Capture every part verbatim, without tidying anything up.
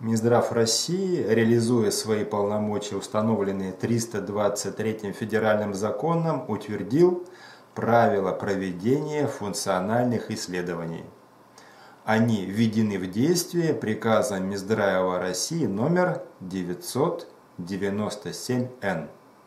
Минздрав России, реализуя свои полномочия, установленные триста двадцать третьим федеральным законом, утвердил правила проведения функциональных исследований. Они введены в действие приказом Минздрава России номер девятьсот девяносто семь эн.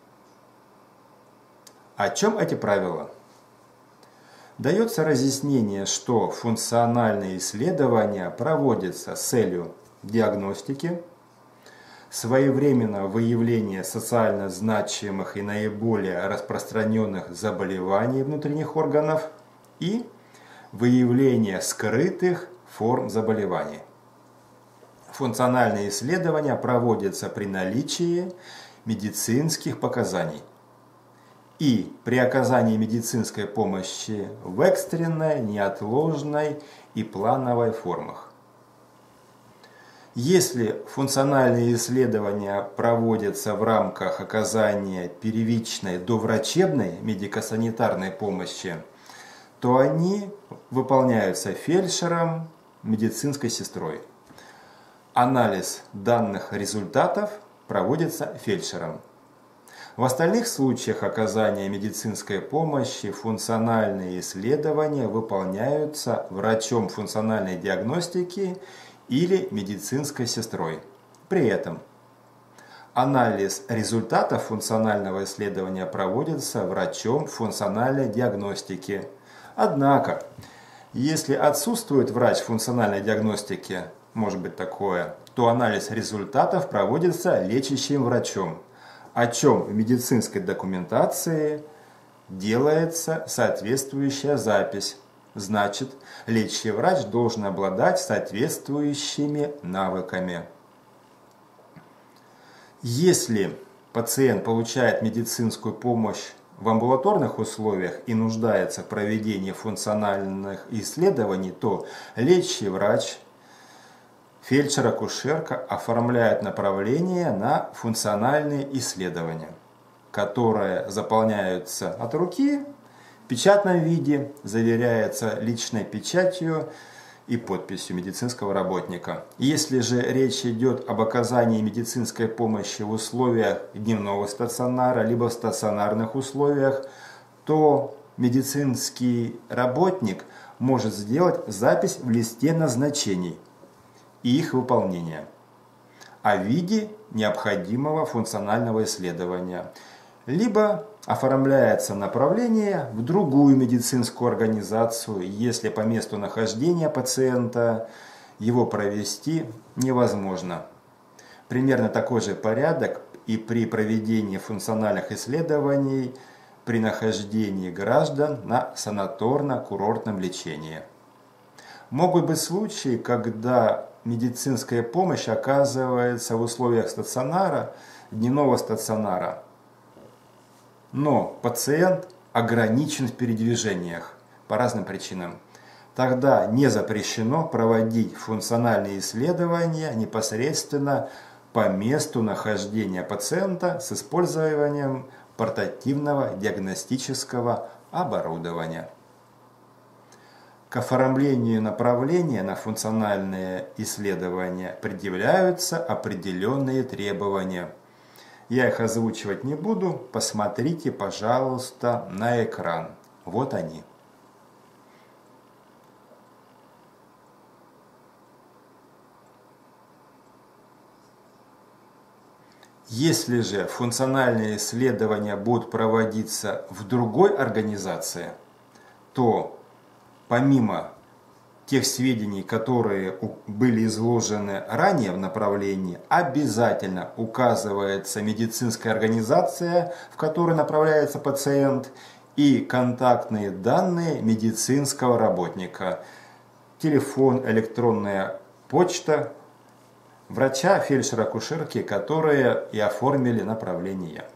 О чем эти правила? Дается разъяснение, что функциональные исследования проводятся с целью диагностики, своевременного выявления социально значимых и наиболее распространенных заболеваний внутренних органов и выявления скрытых форм заболеваний. Функциональные исследования проводятся при наличии медицинских показаний и при оказании медицинской помощи в экстренной, неотложной и плановой формах. Если функциональные исследования проводятся в рамках оказания первичной доврачебной медико-санитарной помощи, то они выполняются фельдшером, медицинской сестрой. Анализ данных результатов проводится фельдшером. В остальных случаях оказания медицинской помощи функциональные исследования выполняются врачом функциональной диагностики или медицинской сестрой. При этом анализ результатов функционального исследования проводится врачом функциональной диагностики. Однако, если отсутствует врач функциональной диагностики, может быть такое, то анализ результатов проводится лечащим врачом, о чем в медицинской документации делается соответствующая запись. Значит, лечащий врач должен обладать соответствующими навыками. Если пациент получает медицинскую помощь в амбулаторных условиях и нуждается в проведении функциональных исследований, то лечащий врач, фельдшер-акушерка оформляют направление на функциональные исследования, которые заполняются от руки, в печатном виде, заверяется личной печатью и подписью медицинского работника. Если же речь идет об оказании медицинской помощи в условиях дневного стационара, либо в стационарных условиях, то медицинский работник может сделать запись в листе назначений и их выполнения о виде необходимого функционального исследования, либо оформляется направление в другую медицинскую организацию, если по месту нахождения пациента его провести невозможно. Примерно такой же порядок и при проведении функциональных исследований при нахождении граждан на санаторно-курортном лечении. Могут быть случаи, когда медицинская помощь оказывается в условиях стационара, дневного стационара, но пациент ограничен в передвижениях по разным причинам. Тогда не запрещено проводить функциональные исследования непосредственно по месту нахождения пациента с использованием портативного диагностического оборудования. К оформлению направления на функциональные исследования предъявляются определенные требования. Я их озвучивать не буду, посмотрите, пожалуйста, на экран. Вот они. Если же функциональные исследования будут проводиться в другой организации, то помимо тех сведений, которые были изложены ранее в направлении, обязательно указывается медицинская организация, в которую направляется пациент, и контактные данные медицинского работника, телефон, электронная почта, врача, фельдшера-акушерки, которые и оформили направление.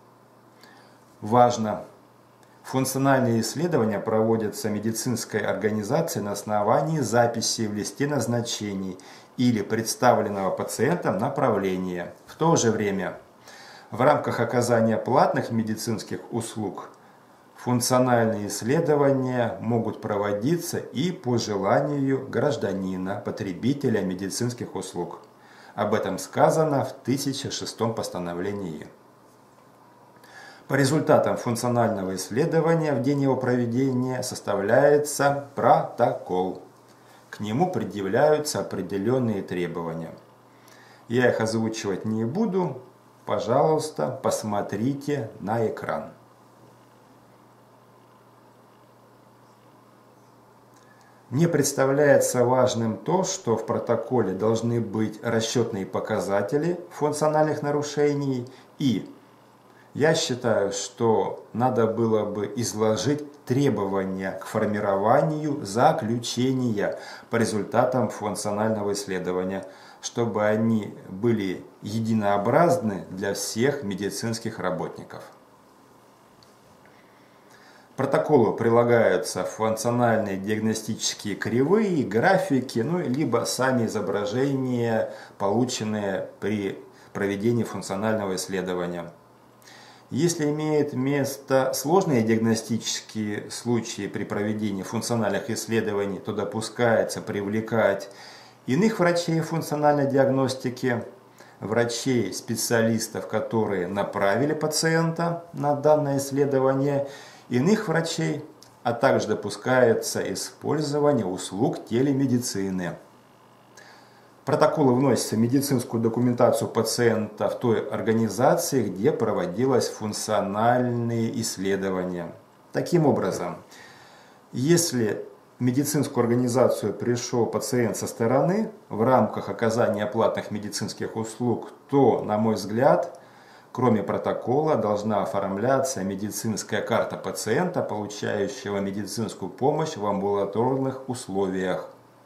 Важно! Функциональные исследования проводятся медицинской организацией на основании записи в листе назначений или представленного пациентом направления. В то же время, в рамках оказания платных медицинских услуг, функциональные исследования могут проводиться и по желанию гражданина, потребителя медицинских услуг. Об этом сказано в тысяча шестом постановлении. По результатам функционального исследования в день его проведения составляется протокол. К нему предъявляются определенные требования. Я их озвучивать не буду. Пожалуйста, посмотрите на экран. Мне представляется важным то, что в протоколе должны быть расчетные показатели функциональных нарушений, и я считаю, что надо было бы изложить требования к формированию заключения по результатам функционального исследования, чтобы они были единообразны для всех медицинских работников. К протоколу прилагаются функциональные диагностические кривые, графики, ну, либо сами изображения, полученные при проведении функционального исследования. Если имеют место сложные диагностические случаи при проведении функциональных исследований, то допускается привлекать иных врачей функциональной диагностики, врачей, специалистов, которые направили пациента на данное исследование, иных врачей, а также допускается использование услуг телемедицины. В протоколы вносятся в медицинскую документацию пациента в той организации, где проводилось функциональные исследования. Таким образом, если в медицинскую организацию пришел пациент со стороны в рамках оказания платных медицинских услуг, то, на мой взгляд, кроме протокола должна оформляться медицинская карта пациента, получающего медицинскую помощь в амбулаторных условиях.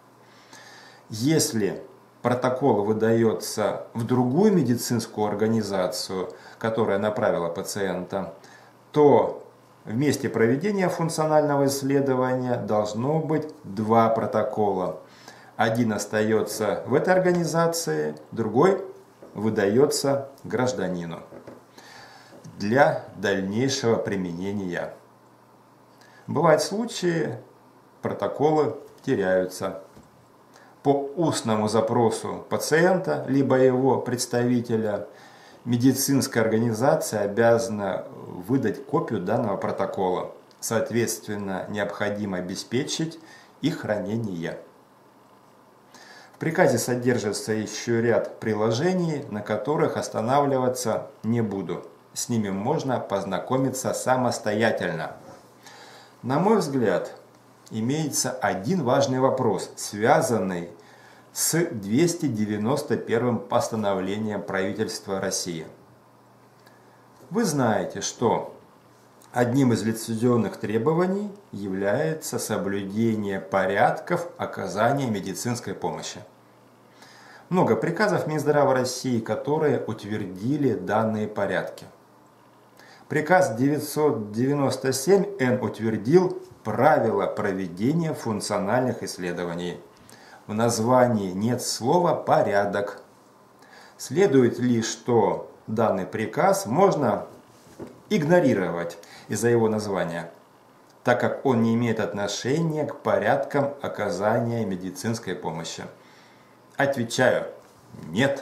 Если протокол выдается в другую медицинскую организацию, которая направила пациента, то в месте проведения функционального исследования должно быть два протокола. Один остается в этой организации, другой выдается гражданину для дальнейшего применения. Бывают случаи, протоколы теряются. По устному запросу пациента, либо его представителя, медицинская организация обязана выдать копию данного протокола. Соответственно, необходимо обеспечить их хранение. В приказе содержится еще ряд приложений, на которых останавливаться не буду. С ними можно познакомиться самостоятельно. На мой взгляд, имеется один важный вопрос, связанный с двести девяносто первым постановлением правительства России. Вы знаете, что одним из лицензионных требований является соблюдение порядков оказания медицинской помощи. Много приказов Минздрава России, которые утвердили данные порядки. Приказ девятьсот девяносто семь эн утвердил правила проведения функциональных исследований. В названии нет слова «порядок». Следует ли, что данный приказ можно игнорировать из-за его названия, так как он не имеет отношения к порядкам оказания медицинской помощи? Отвечаю, нет.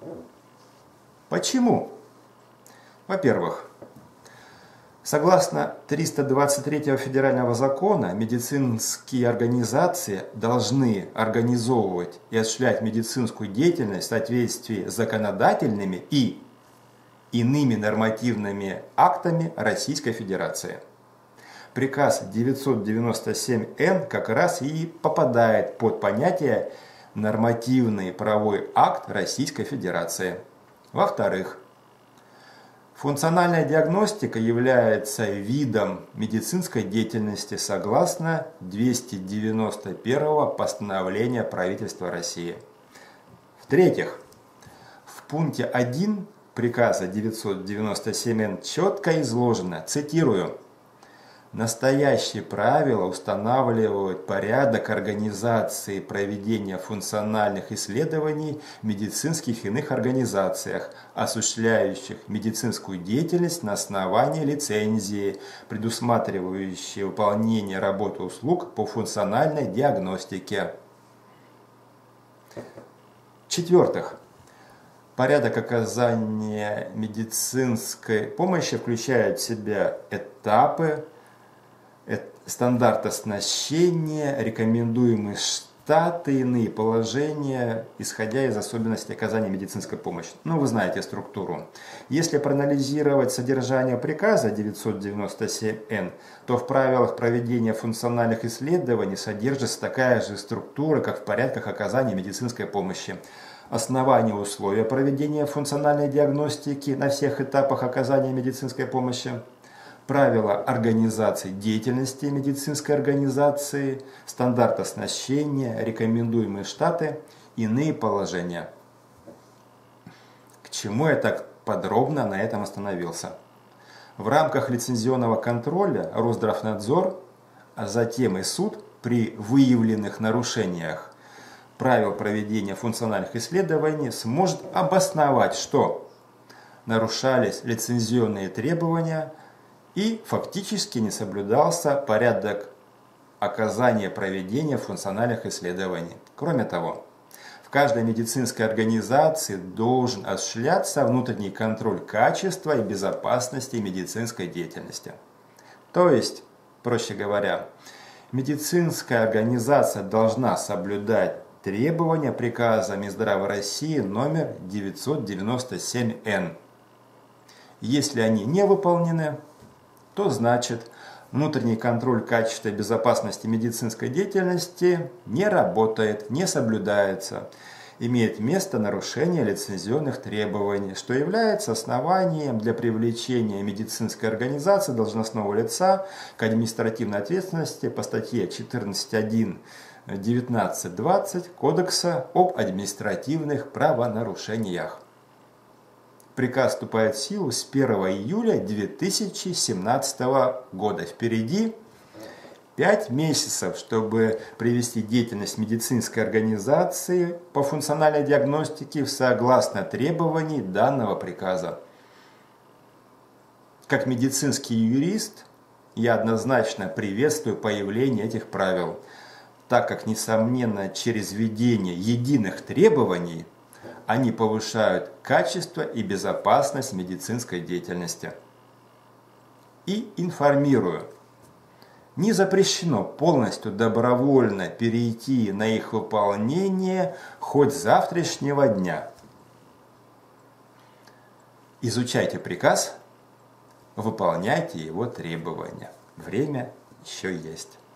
Почему? Во-первых, согласно триста двадцать третьего федерального закона, медицинские организации должны организовывать и осуществлять медицинскую деятельность в соответствии с законодательными и иными нормативными актами Российской Федерации. Приказ девятьсот девяносто семь эн как раз и попадает под понятие «нормативный правовой акт Российской Федерации». Во-вторых, функциональная диагностика является видом медицинской деятельности согласно двести девяносто первого постановления правительства России. В-третьих, в пункте один приказа девятьсот девяносто семь эн четко изложено, цитирую, «Настоящие правила устанавливают порядок организации проведения функциональных исследований в медицинских и иных организациях, осуществляющих медицинскую деятельность на основании лицензии, предусматривающей выполнение работы услуг по функциональной диагностике». В-четвертых, Порядок оказания медицинской помощи включает в себя этапы, стандарт оснащения, рекомендуемые штаты, иные положения, исходя из особенностей оказания медицинской помощи. Ну, вы знаете структуру. Если проанализировать содержание приказа девятьсот девяносто семь эн, то в правилах проведения функциональных исследований содержится такая же структура, как в порядках оказания медицинской помощи. Основания условия проведения функциональной диагностики на всех этапах оказания медицинской помощи, правила организации деятельности медицинской организации, стандарт оснащения, рекомендуемые штаты, иные положения. К чему я так подробно на этом остановился? В рамках лицензионного контроля Росздравнадзор, а затем и суд при выявленных нарушениях правил проведения функциональных исследований сможет обосновать, что нарушались лицензионные требования и фактически не соблюдался порядок оказания проведения функциональных исследований. Кроме того, в каждой медицинской организации должен осуществляться внутренний контроль качества и безопасности медицинской деятельности. То есть, проще говоря, медицинская организация должна соблюдать требования приказа Минздрава России номер девятьсот девяносто семь эн. Если они не выполнены, то значит внутренний контроль качества и безопасности медицинской деятельности не работает, не соблюдается. Имеет место нарушение лицензионных требований, что является основанием для привлечения медицинской организации должностного лица к административной ответственности по статье четырнадцать точка один девятнадцать двадцать Кодекса об административных правонарушениях. Приказ вступает в силу с первого июля две тысячи семнадцатого года. Впереди пять месяцев, чтобы привести деятельность медицинской организации по функциональной диагностике согласно требований данного приказа. Как медицинский юрист, я однозначно приветствую появление этих правил, так как, несомненно, через введение единых требований они повышают качество и безопасность медицинской деятельности. И информирую, не запрещено полностью добровольно перейти на их выполнение хоть с завтрашнего дня. Изучайте приказ, выполняйте его требования. Время еще есть.